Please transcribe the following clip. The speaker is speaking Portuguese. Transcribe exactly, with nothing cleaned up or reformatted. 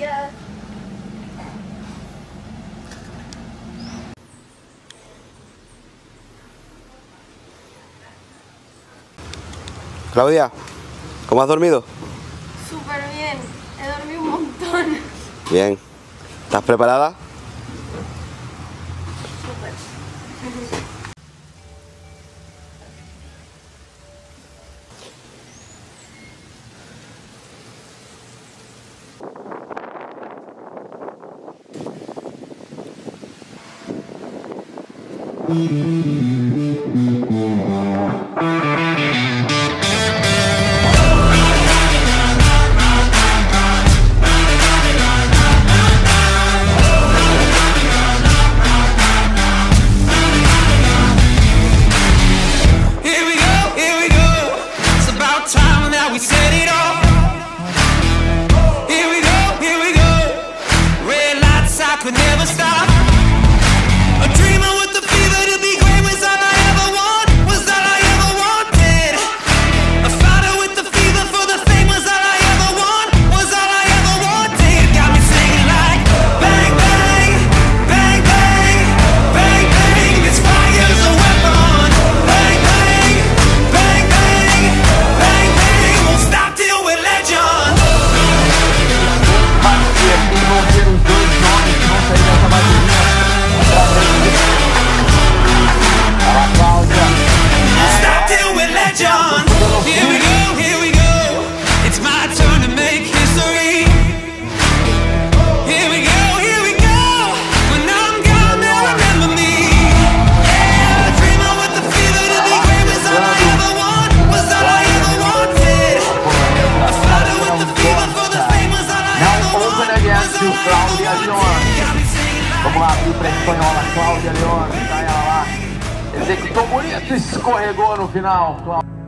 dia. Claudia, ¿cómo has dormido? Súper bien, he dormido un montón. Bien. ¿Estás preparada? Súper. Claudia, León. Vamos lá, abrir para a espanhola, Claudia, León. Tá ela lá. Executou bonito e escorregou no final.